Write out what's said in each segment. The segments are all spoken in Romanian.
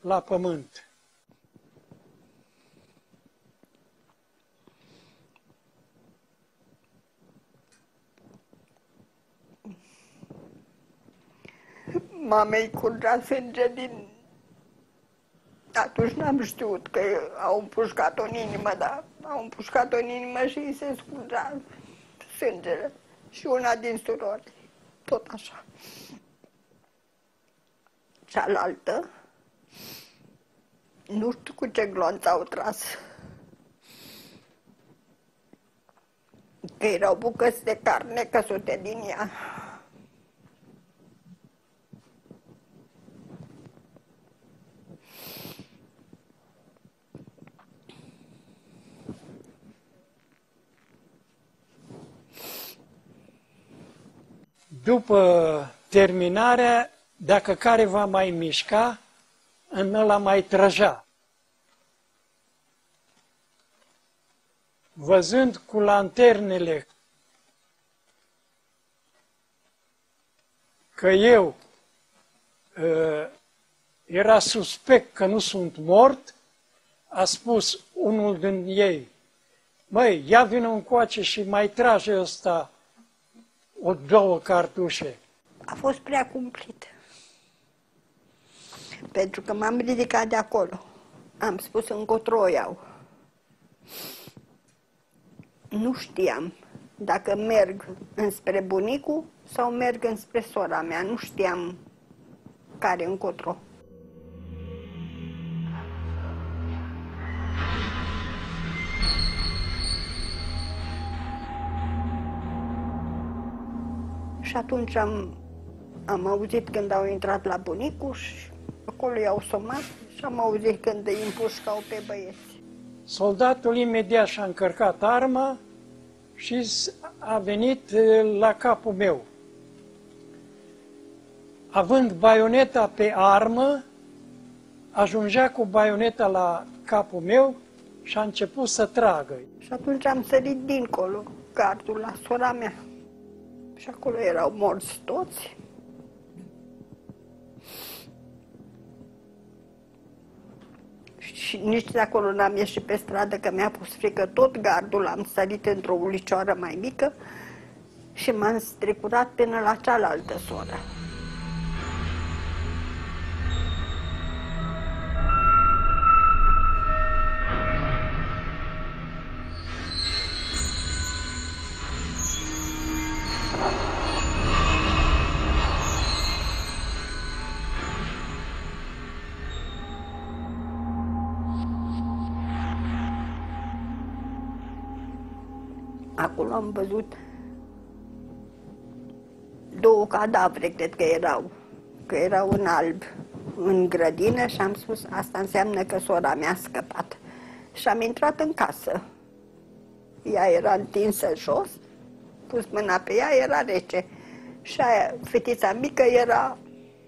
la pământ. Mamei curgea sânge din... Atunci n-am știut că au împușcat-o în inimă, dar au împușcat-o în inimă și îi se scurgea sângele. Și una din surori, tot așa. Cealaltă, nu știu cu ce glonț au tras. Că erau bucăți de carne căsute din ea. După terminarea, dacă care va mai mișca, în ăla mai trăja. Văzând cu lanternele că eu era suspect că nu sunt mort, a spus unul din ei: măi, ia vină încoace și mai trage ăsta două cartușe. A fost prea cumplit. Pentru că m-am ridicat de acolo. Am spus încotro o iau. Nu știam dacă merg înspre bunicul sau merg înspre sora mea. Nu știam care încotro. Și atunci am auzit când au intrat la bunicul și acolo i-au somat și am auzit când îi împușcau pe băieți. Soldatul imediat și-a încărcat arma și a venit la capul meu. Având baioneta pe armă, ajungea cu baioneta la capul meu și a început să tragă. Și atunci am sărit dincolo, gardul la sora mea. Și acolo erau morți toți. Și nici de acolo n-am ieșit pe stradă, că mi-a pus frică. Tot gardul am sărit într-o ulicioară mai mică și m-am strecurat până la cealaltă soră. Acolo am văzut două cadavre, cred că erau în alb, în grădină și am spus, asta înseamnă că sora mea a scăpat. Și am intrat în casă. Ea era întinsă jos, pus mâna pe ea, era rece. Și aia, fetița mică era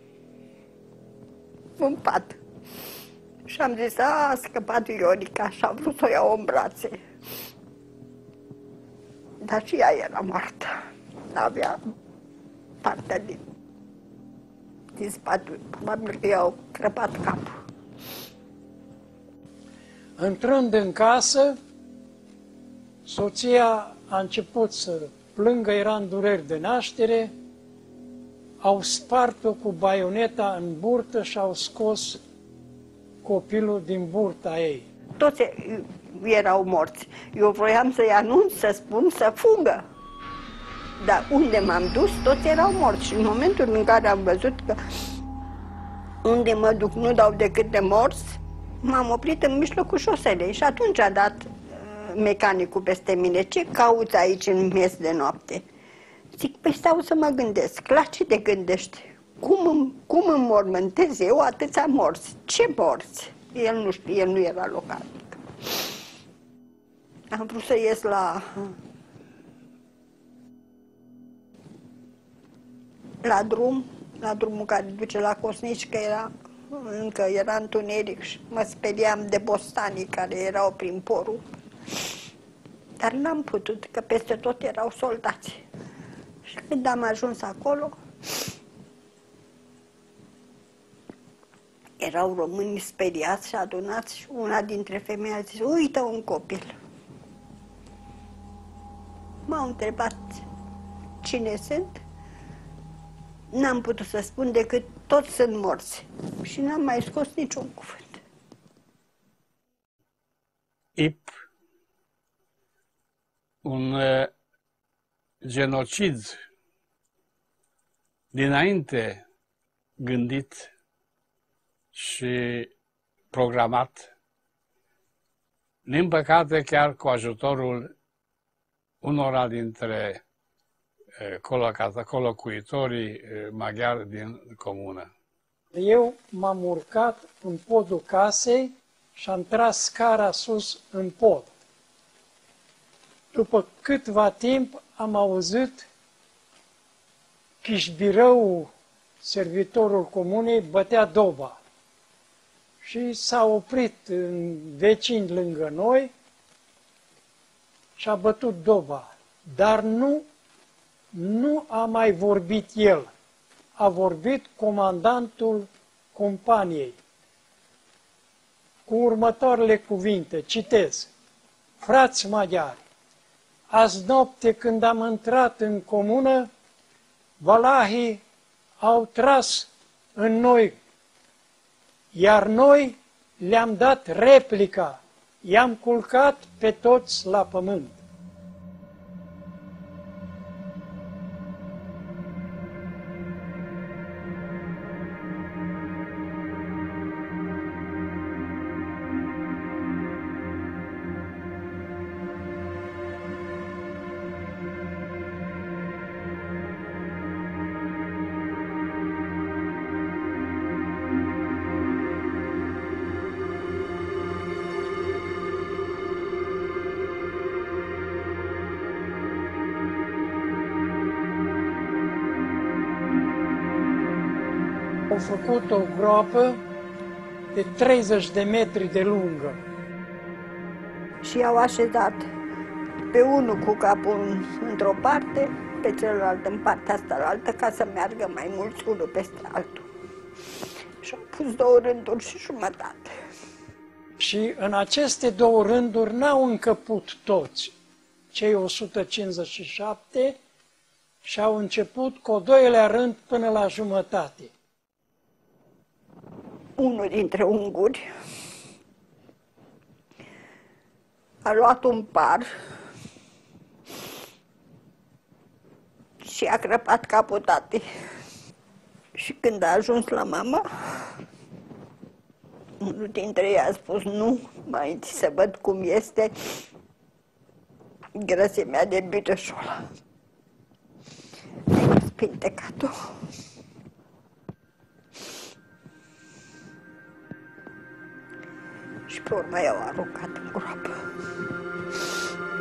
în pat. Și am zis, a scăpat Viorica și am vrut să o iau în brațe. Dar și ea era moartă. Avea partea din spate. Probabil că i-au crăpat capul. Intrând în casă, soția a început să plângă, era în dureri de naștere, au spart-o cu baioneta în burtă și au scos copilul din burta ei. Toți erau morți. Eu vroiam să-i anunț, să spun să fugă. Dar unde m-am dus, toți erau morți. Și în momentul în care am văzut că unde mă duc nu dau decât de morți, m-am oprit în mijlocul șoselei. Și atunci a dat mecanicul peste mine: ce cauți aici în miez de noapte? Zic, păi stau să mă gândesc. La ce te gândești? Cum înmormântez eu atâția morți? Ce morți? El nu știe, el nu era localnic. Am vrut să ies la drumul care duce la Cosnici, că încă era întuneric și mă speriam de bostanii care erau prin porul. Dar n-am putut, că peste tot erau soldați. Și când am ajuns acolo, Erau români speriați și adunați și una dintre femei a zis, uită un copil. M-au întrebat cine sunt. N-am putut să spun decât toți sunt morți. Și n-am mai scos niciun cuvânt. IP, un genocid dinainte gândit și programat, din păcate chiar cu ajutorul unora dintre colocuitorii maghiari din comună. Eu m-am urcat în podul casei și am tras scara sus în pod. După câtva timp am auzit chișbirăul, servitorul comunei, bătea doba. Și s-a oprit în vecini lângă noi și a bătut doba. Dar nu a mai vorbit el. A vorbit comandantul companiei cu următoarele cuvinte, citez: frați maghiari, azi noapte când am intrat în comună, valahii au tras în noi, iar noi le-am dat replica, i-am culcat pe toți la pământ. Au făcut o groapă de 30 de metri de lungă. Și i-au așezat pe unul cu capul într-o parte, pe celălalt în partea asta altă, ca să meargă mai mulți unul peste altul. Și au pus 2 rânduri și jumătate. Și în aceste 2 rânduri n-au încăput toți cei 157 și au început cu 2-lea rând până la jumătate. Unul dintre unguri a luat un par și a crăpat capul tatei. Și când a ajuns la mama, unul dintre ei a spus, nu, mai întâi să văd cum este grăsimea de Bireșola. Spintecat-o. Și pe urmă i-au aruncat în groapă.